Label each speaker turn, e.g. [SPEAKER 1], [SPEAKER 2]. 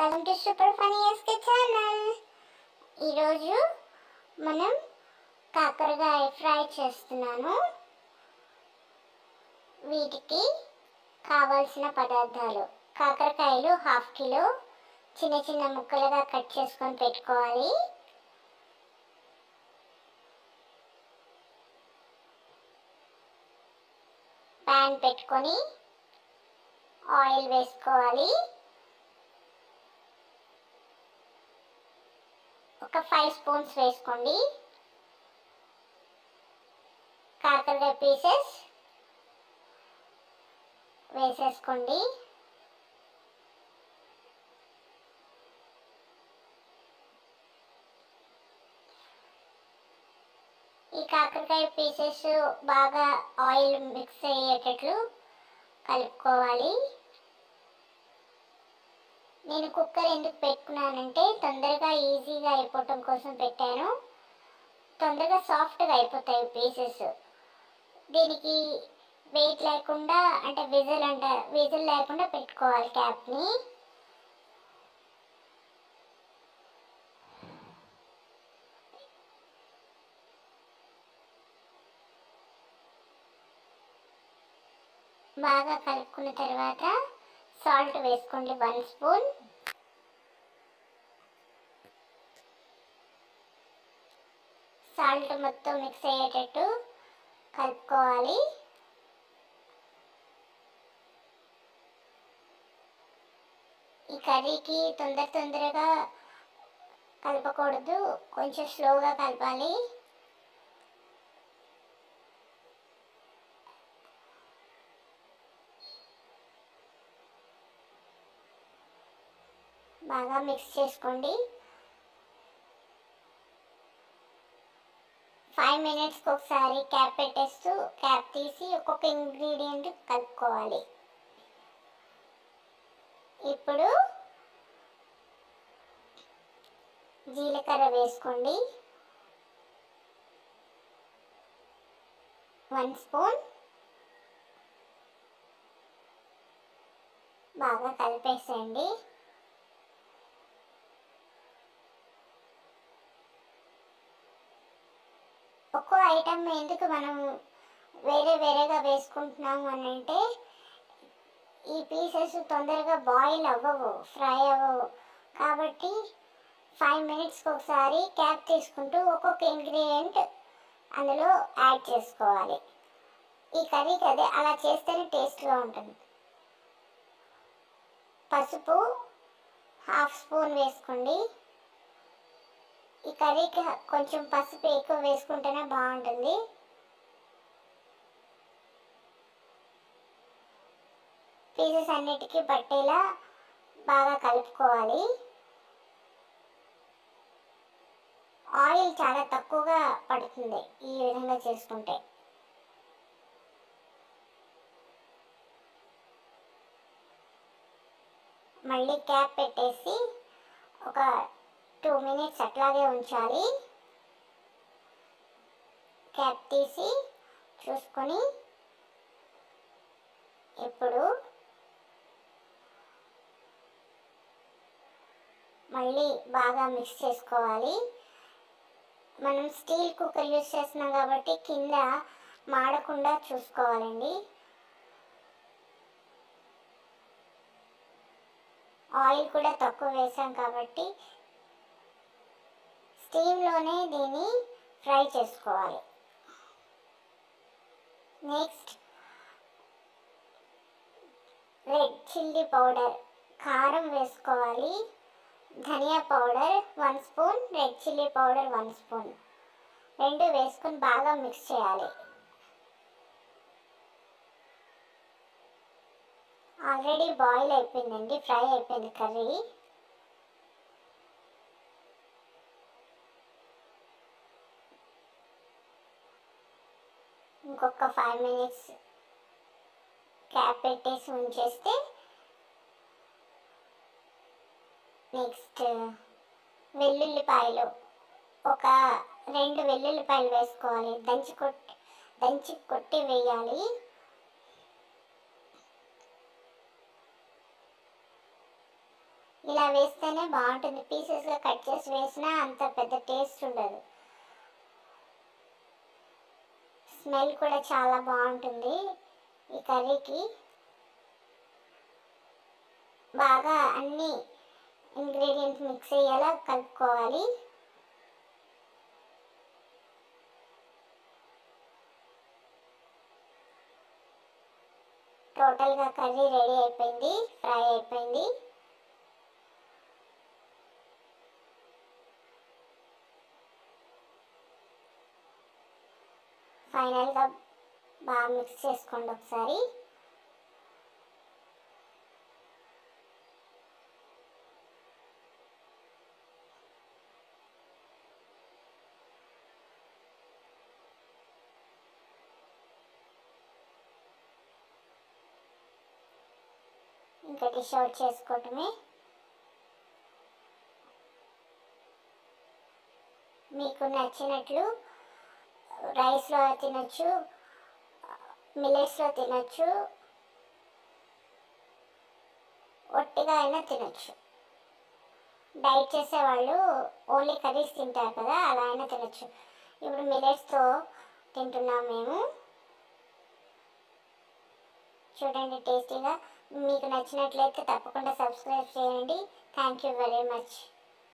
[SPEAKER 1] Welcome to super funny SK channel. ఈరోజు మనం కాకరకాయ ఫ్రై చేస్తున్నాను. వీటికి కావాల్సిన పదార్థాలు: కాకరకాయలు 1/2 కిలో చిన్న చిన్న ముక్కలుగా కట్ చేసుకొని పెట్టుకోవాలి. ప్యాన్ పెట్టుకొని ఆయిల్ వేసుకోవాలి. ఒక 5 స్పూన్స్ వేసుకోండి. కాకరకాయ పీసెస్ వేసేసుకోండి. ఈ కాకరకాయ పీసెస్ బాగా ఆయిల్ మిక్స్ అయ్యేటట్లు కలుపుకోవాలి. నేను కుక్కర్ ఎందుకు పెట్టుకున్నానంటే తొందరగా ఈజీగా అయిపోవటం కోసం పెట్టాను. తొందరగా సాఫ్ట్గా అయిపోతాయి పీసెస్. దీనికి వెయిట్ లేకుండా అంటే విజిల్ లేకుండా పెట్టుకోవాలి క్యాప్ని. బాగా కలుపుకున్న తర్వాత సాల్ట్ వేసుకోండి 1 స్పూన్. సాల్ట్ మొత్తం మిక్స్ అయ్యేటట్టు కలుపుకోవాలి. ఈ కర్రీకి తొందరగా కలపకూడదు, కొంచెం స్లోగా కలపాలి. బాగా మిక్స్ చేసుకోండి. 5 మినిట్స్కి ఒకసారి క్యాప్ పెట్టేస్తూ క్యాప్ తీసి ఒక్కొక్క ఇంగ్రీడియంట్ కలుపుకోవాలి. ఇప్పుడు జీలకర్ర వేసుకోండి 1 స్పూన్. బాగా కలిపేసేయండి. ఒక్కో ఐటమ్ ఎందుకు మనం వేరేగా వేసుకుంటున్నాము అని అంటే ఈ పీసెస్ తొందరగా బాయిల్ అవ్వవు, ఫ్రై అవ్వవు. కాబట్టి 5 మినిట్స్కి ఒకసారి క్యాప్ తీసుకుంటూ ఒక్కొక్క ఇంగ్రీడియంట్ అందులో యాడ్ చేసుకోవాలి. ఈ కర్రీకి అలా చేస్తేనే టేస్ట్గా ఉంటుంది. పసుపు 1/2 స్పూన్ వేసుకోండి. ఈ కర్రీకి కొంచెం పసుపు ఎక్కువ వేసుకుంటేనే బాగుంటుంది. పీసెస్ అన్నిటికీ పట్టేలా బాగా కలుపుకోవాలి. ఆయిల్ చాలా తక్కువగా పడుతుంది ఈ విధంగా చేసుకుంటే. మళ్ళీ క్యాప్ పెట్టేసి ఒక 2 మినిట్స్ అట్లాగే ఉంచాలి. క్యాప్ తీసి చూసుకొని ఇప్పుడు మళ్ళీ బాగా మిక్స్ చేసుకోవాలి. మనం స్టీల్ కుక్కర్ యూజ్ చేస్తున్నాం కాబట్టి కింద మాడకుండా చూసుకోవాలండి. ఆయిల్ కూడా తక్కువ వేసాం కాబట్టి స్టీమ్లోనే దీన్ని ఫ్రై చేసుకోవాలి. నెక్స్ట్ రెడ్ చిల్లీ పౌడర్, కారం వేసుకోవాలి. Dhania powder 1 spoon, red chilli powder 1 spoon, రెండు వేసుకొని బాగా మిక్స్ చేయాలి. ఆల్రెడీ బాయిల్ అయిపోయిందండి, ఫ్రై అయిపోయింది కర్రీ. ఇంకొక 5 మినిట్స్ క్యాప్ పెట్టేసి ఉంచేస్తే నెక్స్ట్ వెల్లుల్లిపాయలు ఒక 2 వెల్లుల్లిపాయలు వేసుకోవాలి. దంచి కొట్టి వేయాలి. ఇలా వేస్తేనే బాగుంటుంది. పీసెస్గా కట్ చేసి వేసినా అంత పెద్ద టేస్ట్ ఉండదు. స్మెల్ కూడా చాలా బాగుంటుంది ఈ కర్రీకి. బాగా అన్ని ఇంగ్రీడియంట్స్ మిక్స్ అయ్యేలా కలుపుకోవాలి. టోటల్గా కర్రీ రెడీ అయిపోయింది, ఫ్రై అయిపోయింది. ఫైనల్గా బాగా మిక్స్ చేసుకోండి ఒకసారి. ఇంకా డిష్ అవుట్ చేసుకోవటమే. మీకు నచ్చినట్లు రైస్లో తినచ్చు, మిల్లెట్స్లో తినచ్చు, ఒట్టిగా అయినా తినచ్చు. డైట్ చేసేవాళ్ళు ఓన్లీ కర్రీస్ తింటారు కదా, అలా అయినా తినచ్చు. ఇప్పుడు మిల్లెట్స్తో తింటున్నాం మేము. చూడండి టేస్టీగా. మీకు నచ్చినట్లయితే తప్పకుండా సబ్స్క్రైబ్ చేయండి. Thank you very much.